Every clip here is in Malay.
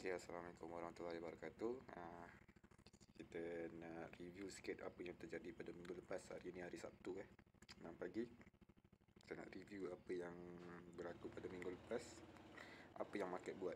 Okay, Assalamualaikum warahmatullahi wabarakatuh. Kita nak review sikit apa yang terjadi pada minggu lepas. Hari ni hari Sabtu 6 pagi. Kita nak review apa yang berlaku pada minggu lepas, apa yang market buat.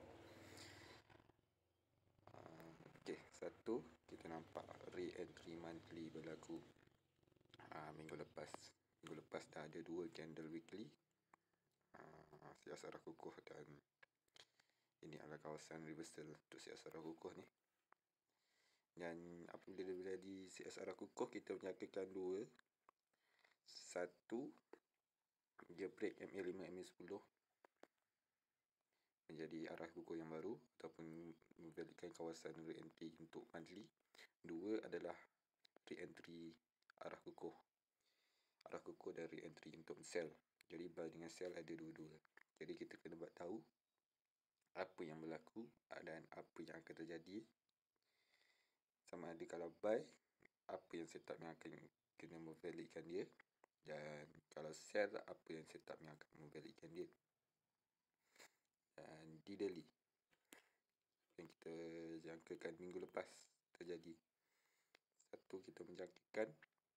Okay, satu, kita nampak re-entry monthly berlaku minggu lepas. Minggu lepas dah ada 2 candle weekly, siasat arah kukuh, dan ini adalah kawasan reversal untuk siasat arah kukuh ni. Dan apabila di siasat arah kukuh, kita menyatakan 2. Satu, dia break MA5, MA10 menjadi arah kukuh yang baru ataupun membalikkan kawasan re-entry untuk monthly. 2 adalah re-entry arah kukuh dan re-entry untuk sell. Jadi buy dengan sell ada dua-dua. Jadi kita kena buat tahu apa yang berlaku dan apa yang akan terjadi. Sama ada kalau buy, apa yang setup yang akan kena membalikkan dia, dan kalau sell, apa yang setup yang akan membalikkan dia. Dan di daily yang kita jangkakan minggu lepas terjadi, satu, kita menjangkakan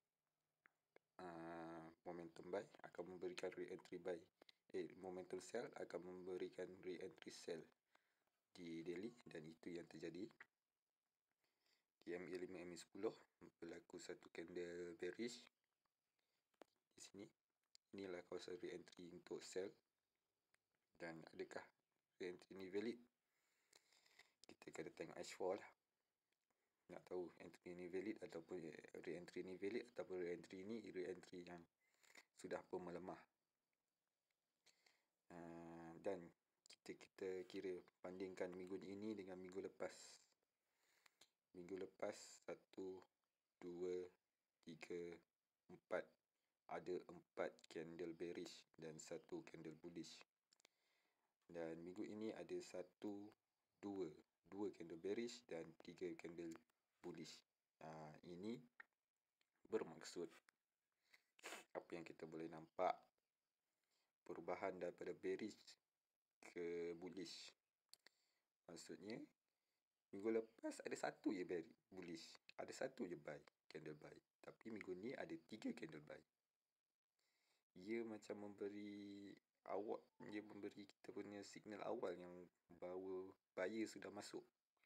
momentum buy akan memberikan re-entry buy, momentum sell akan memberikan re-entry sell di daily, dan itu yang terjadi. Di MA5, MA10 berlaku satu candle bearish di sini. Inilah kawasan re-entry untuk sell. Dan adakah re-entry ni valid? Kita kena tengok H4 lah, nak tahu entry ni valid ataupun re-entry ni valid ataupun re-entry ni re-entry yang sudah pun melemah. Dan kita kira bandingkan minggu ini dengan minggu lepas. Minggu lepas 1, 2, 3, 4, ada 4 candle bearish dan 1 candle bullish. Dan minggu ini ada 1, 2 candle bearish dan 3 candle bullish. Ini bermaksud apa yang kita boleh nampak, perubahan daripada bearish ke bullish. Maksudnya minggu lepas ada 1 je bullish, ada 1 je buy, candle buy. Tapi minggu ni ada 3 candle buy. Ia macam memberi kita punya signal awal yang bahawa buyer sudah masuk.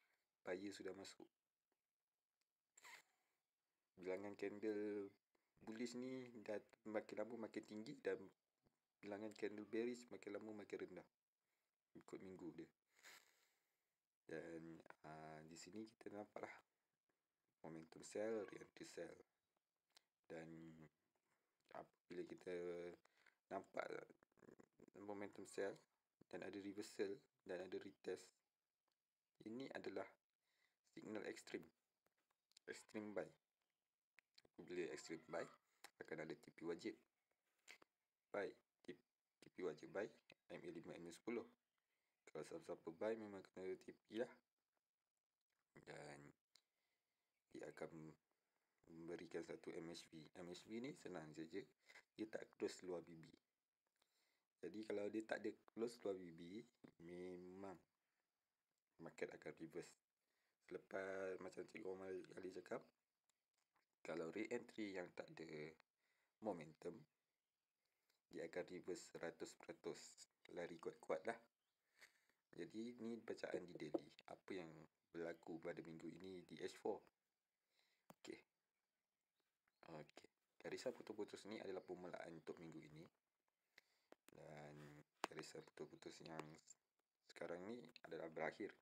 Bilangan candle bullish ni dah makin lama makin tinggi, dan bilangan candle bearish makin lama makin rendah ikut minggu dia. Dan di sini kita nampaklah momentum sell, re-entry sell. Dan apabila kita nampak momentum sell dan ada reversal dan ada retest, ini adalah signal extreme buy. Apabila extreme buy, akan ada TP wajib buy, TP wajib buy MA5, MA10. Kalau siapa-siapa buy memang kena ada TP lah. Dan dia akan memberikan satu MHV. MHV ni senang saja, dia tak close luar BB. Jadi kalau dia tak ada close luar BB, memang market akan reverse. Selepas macam Cikgu Omar Ali cakap, kalau re-entry yang tak ada momentum, dia akan reverse 100%, lari kuat-kuat lah. Jadi ni bacaan di daily, apa yang berlaku pada minggu ini di H4. Okey. Garisan putus-putus ni adalah permulaan untuk minggu ini. Dan garisan putus-putus yang sekarang ni adalah berakhir.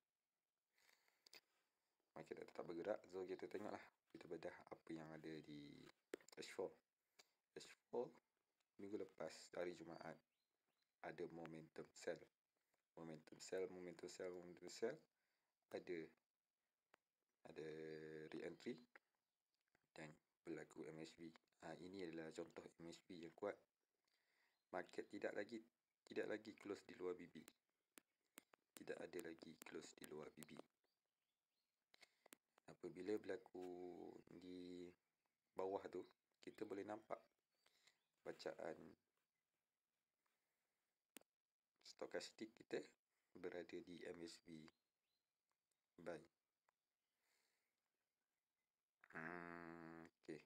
Market tetap bergerak, so kita tengoklah, kita bedah apa yang ada di H4. H4 minggu lepas hari Jumaat ada momentum sell. Ada re-entry dan berlaku MHV. Ini adalah contoh MHV yang kuat. Market tidak lagi close di luar BB. Tidak ada lagi close di luar BB. Apabila berlaku di bawah tu, kita boleh nampak bacaan stokastik kita berada di MACD Buy. Okay.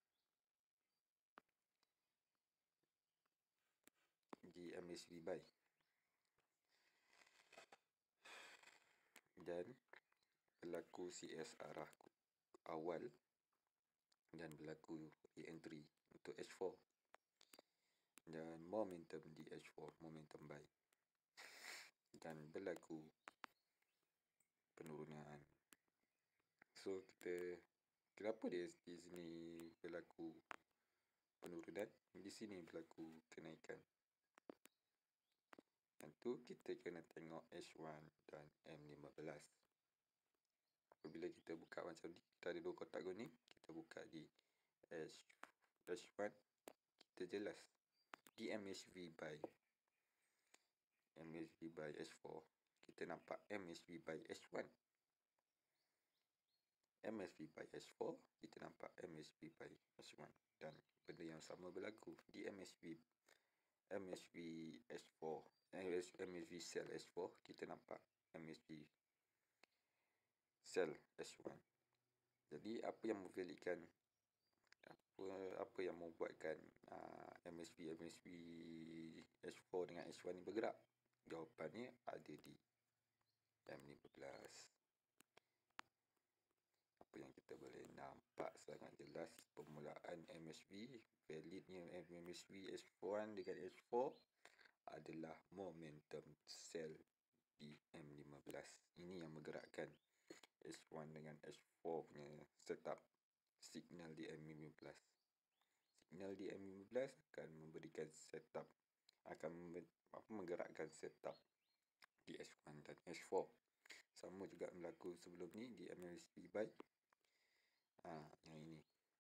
Di MSV buy. Dan berlaku CS arah awal dan berlaku re-entry untuk H4 dan momentum di H4, momentum buy, dan berlaku penurunan. So kenapa dia di sini berlaku penurunan, di sini berlaku kenaikan? Tentu kita kena tengok H1 dan M15. Apabila kita buka macam ni, kita ada dua kotak kuning, kita buka di H1, kita jelas di MACD by H4, kita nampak MACD by H1. MACD by H4, kita nampak MACD by H1, dan benda yang sama berlaku di MACD H4, MACD sell H4, kita nampak MACD sell H1. Jadi apa yang memvalidkan, apa yang membuatkan MACD H4 dengan H1 ni bergerak? Jawapannya ada di M15. Apa yang kita boleh nampak sangat jelas, permulaan MACD, validnya MACD H1 dengan H4 adalah momentum sell di M15. Ini yang menggerakkan H1 dengan H4 punya setup signal di M15. Signal di M15 akan memberikan setup, akan menggerakkan setup di H1 dan H4. Sama juga berlaku sebelum ni di MACD buy. Yang ini.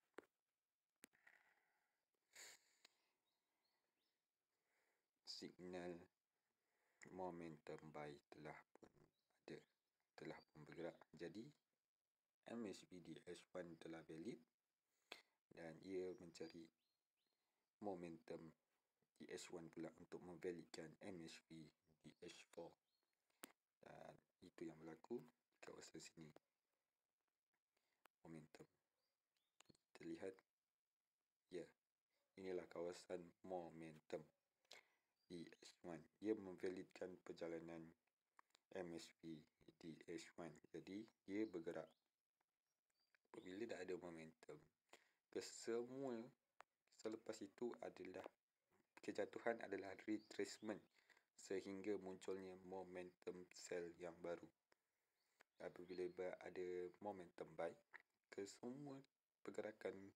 Signal momentum buy telah pun ada, telah pun bergerak. Jadi MACD di H1 telah valid dan ia mencari momentum di H1 pula untuk memvalidkan MACD di H4. Dan itu yang berlaku di kawasan sini. Momentum. Kita lihat. Ya. Inilah kawasan momentum di H1. Dia memvalidkan perjalanan MACD di H1. Jadi dia bergerak. Apabila dah ada momentum, kesemua selepas itu adalah kejatuhan adalah retracement sehingga munculnya momentum sell yang baru. Apabila ada momentum buy, kesemua pergerakan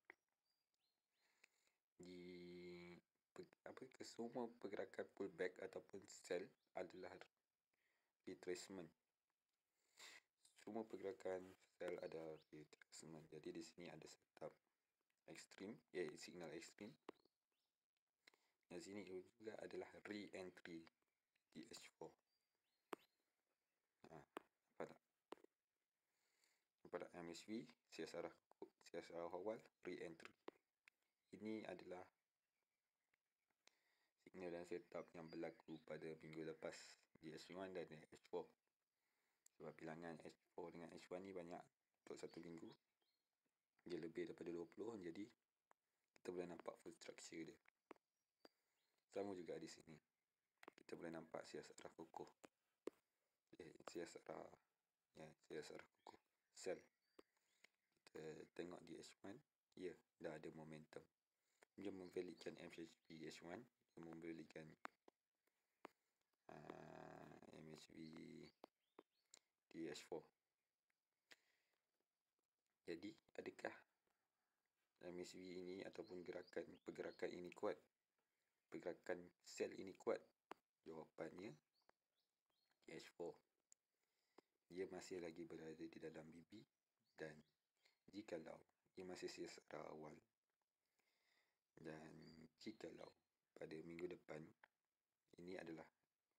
kesemua pergerakan pullback ataupun sell adalah retracement. Semua pergerakan sell ada retracement. Jadi di sini ada setup ekstrim, signal ekstrim. Di sini juga adalah re-entry di H4. Nampak tak? Nampak tak MACD, CS arah awal, re-entry. Ini adalah signal dan setup yang berlaku pada minggu lepas di H1 dan H4. Sebab bilangan H4 dengan H1 ni banyak untuk satu minggu. Dia lebih daripada 20, jadi kita boleh nampak full structure dia. Sama juga di sini. Kita boleh nampak sias arah kukuh. Sias arah kukuh. Sell. Kita tengok di H1. Ya, dah ada momentum. Dia memvalidkan MACD H1. Dia memvalidkan MACD di H4. Jadi, adakah MACD ini ataupun pergerakan ini kuat? Pergerakan sell ini kuat? Jawapannya H4. Dia masih lagi berada di dalam BB, dan jikalau dia masih sias arah awal, dan jikalau pada minggu depan ini adalah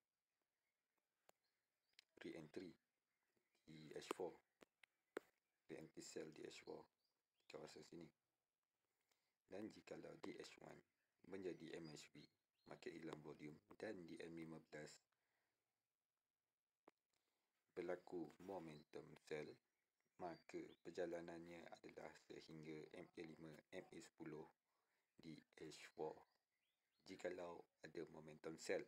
re-entry di H4, re-entry sell di H4 di kawasan sini, dan jikalau di H1 menjadi MACD, market hilang volume, dan di M15 berlaku momentum sel, maka perjalanannya adalah sehingga MA5, MA10 di H4 jikalau ada momentum sel.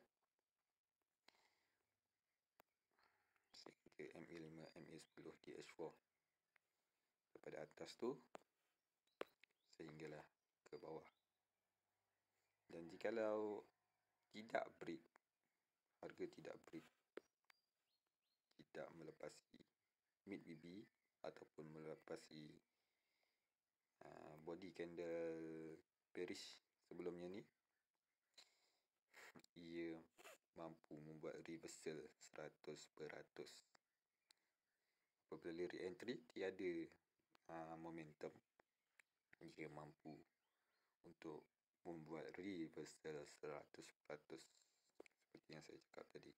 Sehingga MA5, MA10 di H4 daripada atas tu sehinggalah ke bawah. Dan jikalau tidak break, harga tidak break, tidak melepasi mid BB ataupun melepasi body candle bearish sebelumnya ni, ia mampu membuat reversal 100%. Apabila re-entry tiada momentum, ia mampu untuk membuat reversal 100% seperti yang saya cakap tadi.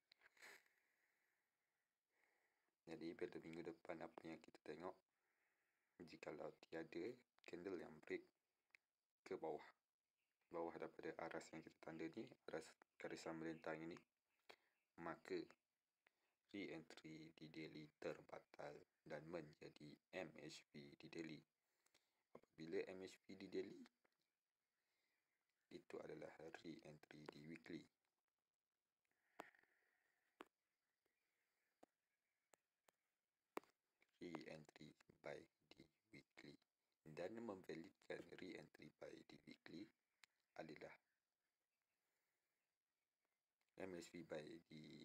Jadi pada minggu depan apa yang kita tengok, jikalau tiada candle yang break ke bawah daripada aras yang kita tanda ni, aras garisan melintang ini, maka re-entry di daily terbatal dan menjadi MHV di daily. Apabila MHV di daily, itu adalah re-entry di weekly. Re-entry buy di weekly, dan memvalidkan re-entry buy di weekly adalah MHV buy di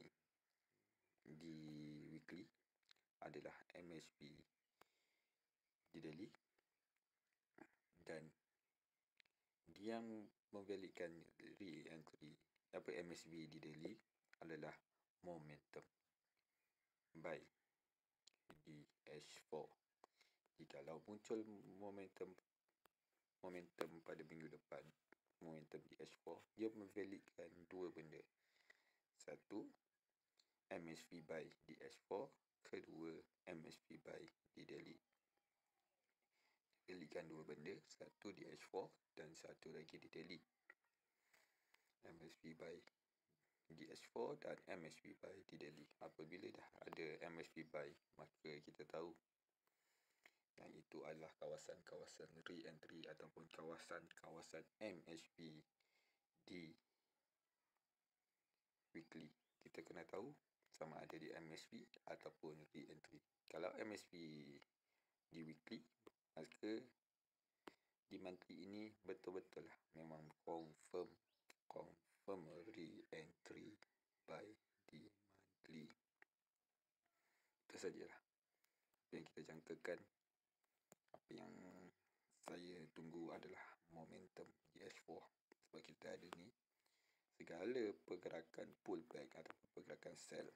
weekly adalah MHV di daily, dan yang memvalidkan re-entry MHV di daily adalah momentum buy di H4. Jikalau muncul momentum pada minggu depan, momentum di H4, dia memvalidkan dua benda. Satu, MHV buy di H4. Kedua, MHV buy di daily. Validkan dua benda, satu di H4 dan satu lagi di daily. MHV buy di H4 dan MHV buy di daily. Apabila dah ada MHV buy, maka kita tahu yang itu adalah kawasan-kawasan re-entry ataupun kawasan-kawasan MHV di weekly. Kita kena tahu sama ada di MHV ataupun re-entry. Kalau MHV di weekly, maka di monthly ini betul-betul lah memang confirm re-entry buy di monthly. Itu sajalah apa yang kita jangkakan. Apa yang saya tunggu adalah momentum di H4, sebab kita ada ni segala pergerakan pullback ataupun pergerakan sell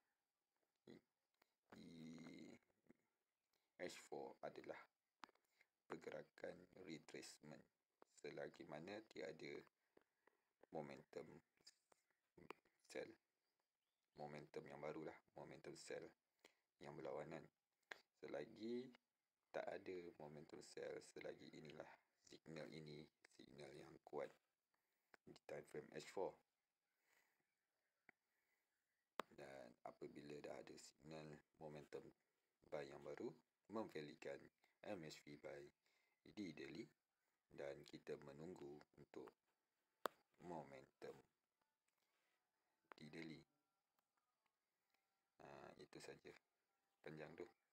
di H4 adalah pergerakan retracement selagi mana tiada momentum sell, momentum yang barulah, momentum sell yang berlawanan. Selagi tak ada momentum sell, selagi inilah signal yang kuat di time frame H4. Dan apabila dah ada signal momentum buy yang baru, memvalidkan MHV buy di daily, dan kita menunggu untuk momentum di daily. Itu saja, panjang tu.